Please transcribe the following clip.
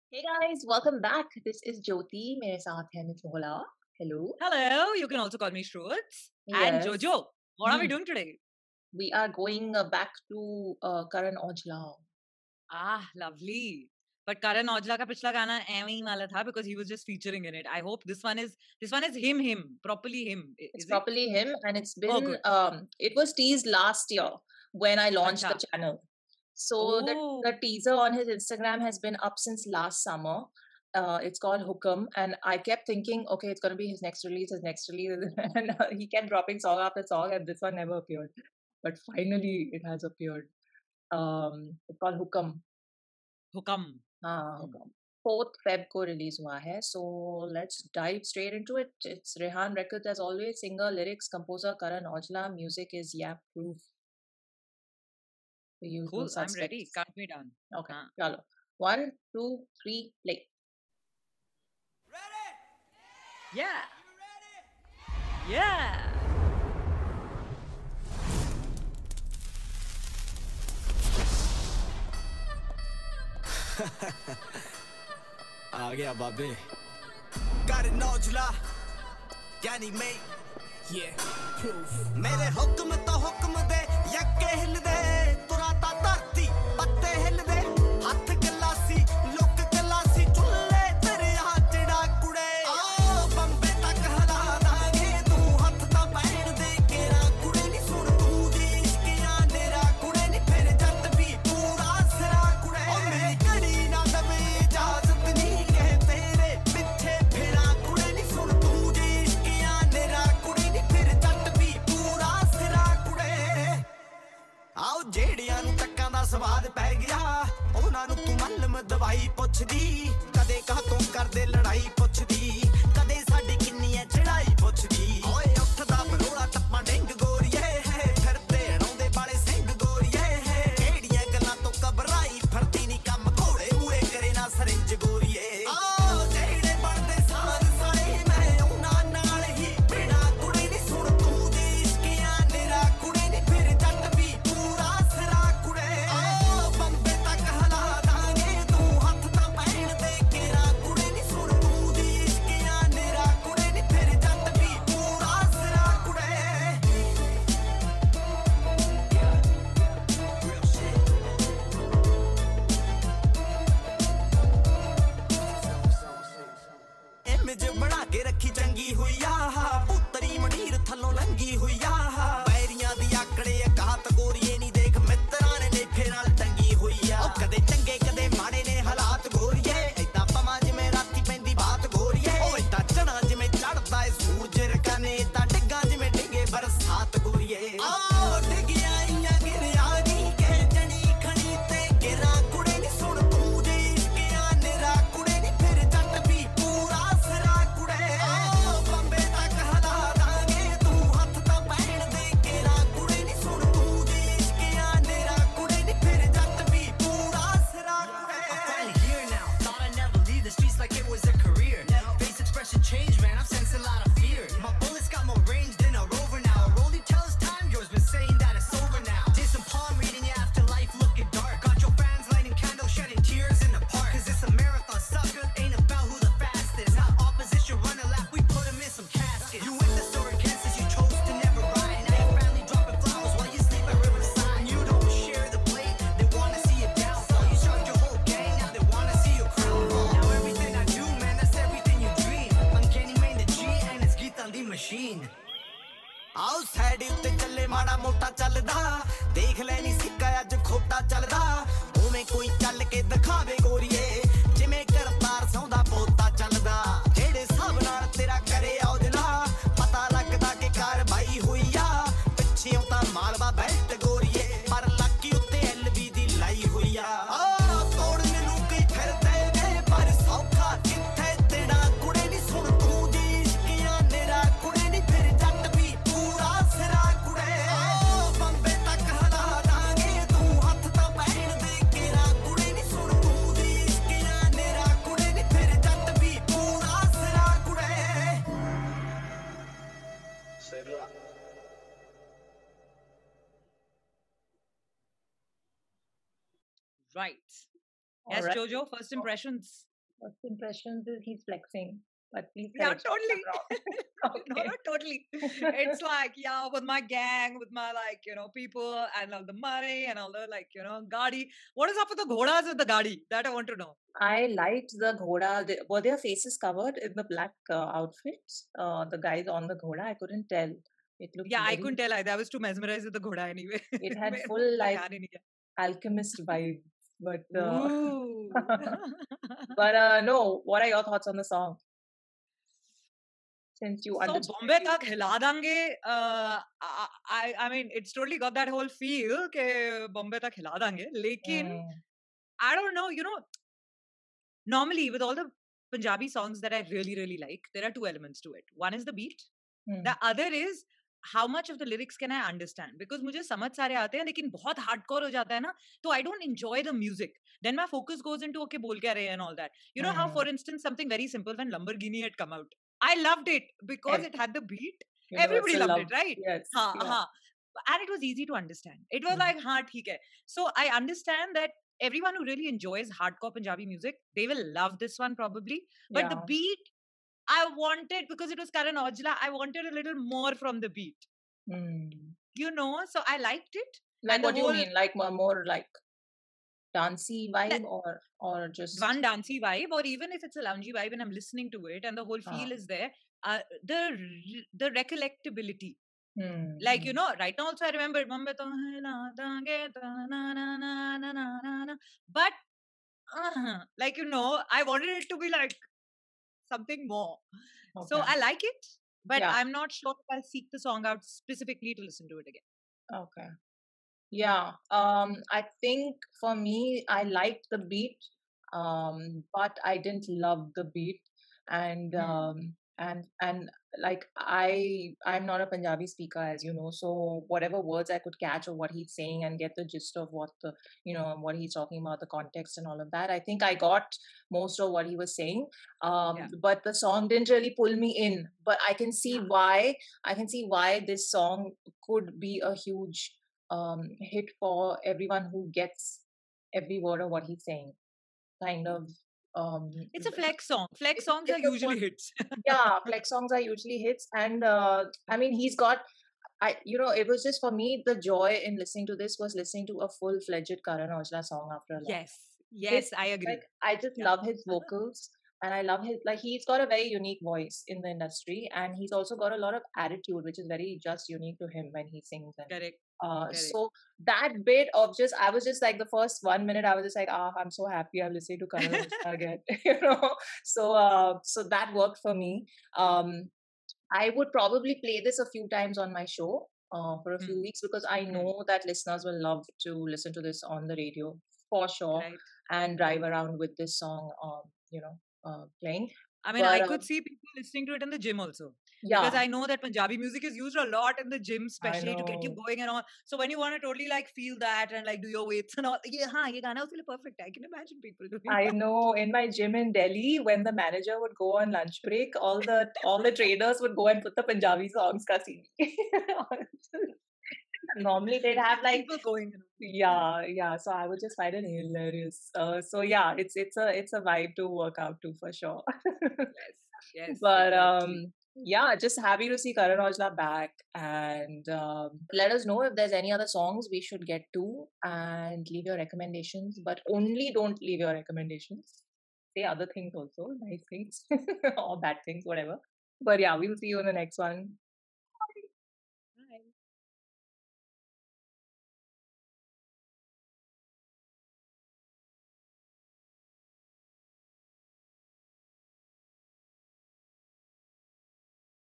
Hey guys, welcome back. This is Jyoti. मेरे साथ है Nicola. Hello. Hello, you can also call me Shruts. And Yes. Jojo, what are we Hmm. doing today? We are going back to Karan Aujla. Ah, lovely. But Karan Aujla का पिछला गाना ऐਵੇਂ ही वाला था because he was just featuring in it. I hope this one is him, properly him. It's Is it? properly him, and it's Oh, been good. it was teased last year when I launched the Acha. channel. So the Oh, teaser on his Instagram has been up since last summer. It's called Hookum, and I kept thinking, okay, it's gonna be his next release, and he kept dropping song after song, and this one never appeared. But finally, it has appeared. It's called Hookum. Hukam. हाँ, Hmm. Hookum. 4th Feb को release हुआ है. So let's dive straight into it. It's Rehan Records as always. Singer, lyrics, composer Karan Aujla. Music is Yap Proof. The usual Cool. I'm ready. suspects. Count me down. Okay, हाँ. chalo. 1, 2, 3, play. Yeah. Yeah. आ गया बाबे Karan Aujla यानी मैं ये मेरे हुक्म तो हुक्म दे यक्के हिल दे तुराता धरती पत्ते हिल दे हथ गलासी लुक गलासी चुल्ले तेरे हाथड़ा कुड़े आओ बंबे तक हला दांगे तू हथ ता पैर दे केरा कुड़े नी सुन तू दी इश्किया नेरा कुड़े नी फिर जट भी पूरा सिरा कुड़े ओ मेरी कड़ी ना दबे इजाजत नहीं कह तेरे पीछे फिरा कुड़े नी सुन तू दी इश्किया नेरा कुड़े नी फिर जट भी पूरा सिरा कुड़े आओ ਜਿਹੜਿਆਂ ਨੂੰ ਟੱਕਾਂ ਦਾ ਸਵਾਦ ਪੈ ਗਿਆ ਉਹਨਾਂ ਨੂੰ ਤੂੰ ਮੱਲਮ ਦਵਾਈ ਪੁੱਛਦੀ ਕਦੇ ਕਾਹਤੋਂ ਕਰਦੇ ਲੜਾਈ ਪੁੱਛਦੀ ਕਦੇ ਸਾਡੀ ਕਿੰਨੀ ਐ ਚੜਾਈ ਪੁੱਛਦੀ ਓਏ ਉੱਠਦਾ ਬਰੋਲਾ ਟੱਪਾਂ ਡਿੰਗ ਗੋਰੀਏ ਫਿਰਦੇ ਰੌਂਦੇ ਵਾਲੇ ਸਿੰਘ ਗੋਰੀਏ ਕਿਹੜੀਆਂ ਗੱਲਾਂ ਤੋਂ ਘਬਰਾਈ ਫਿਰਦੀ ਨਹੀਂ ਕੰਮ ਘੋੜੇ ਮੂਰੇ ਕਰੇ ਨਾ ਸਰਿੰਜ ਗੋਰੀਏ ਆਓ ਜਿਹੜੇ ਬਣਦੇ ਸਾਨ ਸਾਰੇ ਮੈਂ ਉਹਨਾਂ ਨਾਲ ਹੀ ਬਿਨਾ ਕੁੜੇ ਨਹੀਂ ਸੁਣ ਤੂੰ ਦੀ ਇਸ਼ਕਿਆਂ ਨੇਰਾ ਕੁੜੇ ਨਹੀਂ ਫਿਰ ਜੱਟ ਵੀ ਪੂਰਾ ਸਿਰਾ ਕੁੜੇ ਆਓ ਬੰਬੇ ਤੱਕ ਹਲਾ ਦਾਂਗੇ ਤੂੰ ਹੱਥ ਤਾਂ ਪੈਣ ਦੇ ਕੇਰਾ ਕੁੜੇ ਨਹੀਂ ਸੁਣ ਤੂੰ ਦੀ ਇਸ਼ਕਿਆਂ ਨੇਰਾ ਕੁੜੇ ਨਹੀਂ ਫਿਰ ਜੱਟ ਵੀ ਪੂਰਾ ਸਿਰਾ ਕੁੜੇ ਇਮੇਜ ਬਣਾ ਕੇ ਰੱਖੀ ਚੰਗੀ ਹੋਈ ਆ ਪੁੱਤਰੀ ਮੰਡੀਰ ਥੱਲੋਂ ਲੰਗੀ ਹੋਈ ਆ ਪੈਰੀਆਂ ਦੀ ਆਕੜੇ ਕਾਤ ਗੋਰੀਏ ਨਹੀਂ ਦੇਖ ਮਿੱਤਰਾਂ ਨੇ ਨੇਫੇ ਨਾਲ ਟੰਗੀ ਹੋਈ ਆ ਉਹ ਕਦੇ ਚੰਗੇ ਕਦੇ ਮਾੜੇ ਨੇ ਹਾਲਾਤ ਗੋਰੀਏ ਏਦਾਂ ਪਵਾਂ ਜਿਵੇਂ ਰਾਤੀ ਪੈਂਦੀ ਬਾਤ ਗੋਰੀਏ ਉਹ ਏਦਾਂ ਚੜਾ ਜਿਵੇਂ ਚੜਦਾ ਏ ਸੂਰਜ ਰਕਾਨੇ ਏਦਾਂ ਡਿੱਗਾ ਜਿਵੇਂ ਡਿੱਗੇ ਬਰਸਾਤ ਗੋਰੀਏ ਆਹ ਡਿੱਗਿਆ ਆਈਆਂ ਗਿਰਿਆ ਨਹੀਂ ਕਹਿ ਜਣੀ ਖਣੀ ਤੇ ਗਿਰਾ ਕੁੜੇ ਨਹੀਂ ਸੁਣ ਤੂੰ ਜੇ ਇਸ਼ਕਿਆਂ ਨੇਰਾ ਕੁੜੇ ਨਹੀਂ ਫਿਰ ਜੱਟ ਵੀ ਪੂਰਾ ਸਿਰਾ ਕੁੜੇ ਆਹ ਬੰਬੇ ਤੱਕ ਹਲਾ ਦਾਂਗੇ ਤੂੰ ਹੱਥ ਤਾਂ ਪੈਣ ਦੇ ਕੇਰਾ ਕੁੜੇ ਨਹੀਂ ਸੁਣ ਤੂੰ ਜੇ ਇਸ਼ਕਿਆਂ ਨੇਰਾ ਕੁੜੇ ਨਹੀਂ ਫਿਰ ਜੱਟ ਵੀ ਪੂਰਾ ਸਿਰਾ ਕੁੜੇ Finally here now. Thought I'd never leave the streets like it was a career. Face expression changed, man. I'm sensing a lot of fear. My bullets got more range than a rover now. A rollie tells time, yours been saying that it's over now. Did some palm reading, yeah, after life looking dark. Got your fans lighting candles, shedding tears in the park. Cause it's a marathon, sucker. Ain't about who the fastest. Not opposition, run a lap, we put 'em in some caskets. You witnessed or against us, you chose to never ride. Now your family dropping flowers while you sleep at Riverside. You don't share the plate, they wanna see you downfall. You showed your whole gang, now they wanna see your crown fall. Now everything I do, man, that's everything you dream. I'm Kenny Main the G and it's Geetan the Machine. ਆਓ side ਉੱਤੇ ਚੱਲੇ ਮਾੜਾ ਮੋਟਾ ਚੱਲਦਾ ਦੇਖ ਲੈ ਨੀ ਸਿੱਕਾ ਅੱਜ ਖੋਟਾ ਚੱਲਦਾ ਉਵੇਂ ਕੋਈ ਚੱਲ ਕੇ ਦਿਖਾਵੇ ਗੋਰੀਏ ਜਿਵੇਂ ਕਰਤਾਰ ਸੌਂਦਾ ਪੋਤਾ ਚੱਲਦਾ ਜਿਹੜੇ ਹਿਸਾਬ ਨਾਲ ਤੇਰਾ ਕਰੇ ਔਜਲਾ ਪਤਾ ਲੱਗਦਾ ਕਿ ਕਾਰਵਾਈ ਹੋਈ ਆ ਪਿੱਛੇੋਂ ਤਾਂ ਮਾਲਵਾ ਬੈਲਟ ਗੋਰੀਏ ਪਰ ਲੱਕੀ ਉੱਤੇ ਐਲਬੀ ਦੀ ਲਾਈ ਹੋਈ ਆ ਆਹ ਤੋੜਨ ਨੂੰ ਕਈ ਫਿਰਦੇ ਨੇ ਪਰ ਸੌਖਾ ਕਿੱਥੇ ਤੇਰਾ ਕੁੜੇ ਨਹੀਂ ਸੁਣ ਤੂੰ ਦੀ ਇਸ਼ਕਿਆਂ ਨੇਰਾ ਕੁੜੇ ਨਹੀਂ ਫਿਰ ਜੱਟ ਵੀ ਪੂਰਾ ਸਿਰਾ ਕੁੜੇ ਆਹ ਬੰਬੇ ਤੱਕ ਹਲਾ ਦਾਂਗੇ ਤੂੰ ਹੱਥ ਤਾਂ ਪੈਣ ਦੇ ਕੇਰਾ ਕੁੜੇ ਨਹੀਂ ਸੁਣ ਤੂੰ ਦੀ ਇਸ਼ਕਿਆਂ ਨੇਰਾ ਕੁੜੇ ਨਹੀਂ ਫਿਰ ਜੱਟ ਵੀ ਪੂਰਾ ਸਿਰਾ ਕੁੜੇ Right. All Yes, right. Jojo, first impressions. First impressions is he's flexing, but please Yeah, correct me if totally. I'm wrong. No, Okay. not totally. It's like, yeah, with my gang, with my like, people and all the money and all the like, gadi. What is up with the ghodas with the gadi? That I want to know. I liked the ghoda. Were their faces covered in the black outfits? The guys on the ghoda, I couldn't tell. It looked Yeah, I very. couldn't tell either. I was too mesmerized with the ghoda anyway. It had मेरे को full like ध्यान ही नहीं alchemist vibe, but गया. Ooh. but no. What are your thoughts on the song? Since you So understood Bombay it, tak hila dange. I mean, it's totally got that whole feel ke Bombay tak hila dange. Lekin Mm, I don't know. Normally with all the Punjabi songs that I really really like, there are two elements to it. One is the beat. mm, The other is how much of the lyrics can I understand? Because मुझे समझ सारे आते हैं लेकिन बहुत hardcore हो जाता है ना, तो I don't enjoy the music. Then my focus goes into okay बोल क्या रहे हैं and all that. You know how, mm. for instance, something very simple when Lamborghini had come out, I loved it because Ev- it had the beat. Everybody Universal loved love. it, right? Yes. हाँ Yeah. हाँ. And it was easy to understand. It was Mm, like हाँ ठीक है. So I understand that everyone who really enjoys hardcore Punjabi music, they will love this one probably. But the yeah. beat, I wanted, because it was Karan Aujla, I wanted a little more from the beat. Mm. So I liked it. Like, And the what do you whole mean? Like more like dancey na- vibe or just one dancey vibe, or even if it's a loungy vibe and I'm listening to it and the whole feel is there, the recollectability. Like, mm. right now also I remember "Bombay to hila dange ta na na na na na na na." But like, I wanted it to be like something more. So Okay. I like it, but Yeah. I'm not sure if I'll seek the song out specifically to listen to it again. Okay. Yeah. I think for me, I liked the beat, but I didn't love the beat, and Hmm. and like I'm not a Punjabi speaker, as you know, so whatever words I could catch of what he's saying and get the gist of what what he's talking about, the context and all of that, I think I got most of what he was saying. Yeah. But the song didn't really pull me in. But I can see Yeah. why. I can see why this song could be a huge hit for everyone who gets every word of what he's saying. Kind of, um, It's a flex song. Flex it's a, songs are it's a usually good, hits. yeah. Flex songs are usually hits, and I mean, he's got. It was just for me. The joy in listening to this was listening to a full-fledged Karan Aujla song after a long. Yes. His Yes, I agree. like I just Yeah. love his vocals, and I love his like he's got a very unique voice in the industry, and he's also got a lot of attitude, which is very just unique to him when he sings. And Correct. Correct. so that bit of just I was just like the first 1 minute I was just like, I'm so happy I'm listening to Karan Aujla again. So that worked for me. I would probably play this a few times on my show for a few Hmm. weeks because I know that listeners will love to listen to this on the radio for sure Right. and drive around with this song, playing. I mean, I But could see people listening to it in the gym also. Because yeah, I know that Punjabi music is used a lot in the gym, I especially to get you know. going and all. So when you want to totally like feel that and like do your weights and all, yeah, ye gana usse liye perfect. I can imagine people doing I that. know in my gym in Delhi, when the manager would go on lunch break, all the trainers would go and put the Punjabi songs ka CD. Normally they'd have like People going. yeah. So I would just find it hilarious. So yeah, it's a vibe to work out to for sure. Yes. Yes, But exactly. yeah, just happy to see Karan Aujla back, and let us know if there's any other songs we should get to, and leave your recommendations. But only don't leave your recommendations. Say other things also, nice things or bad things, whatever. But yeah, we'll see you in the next one.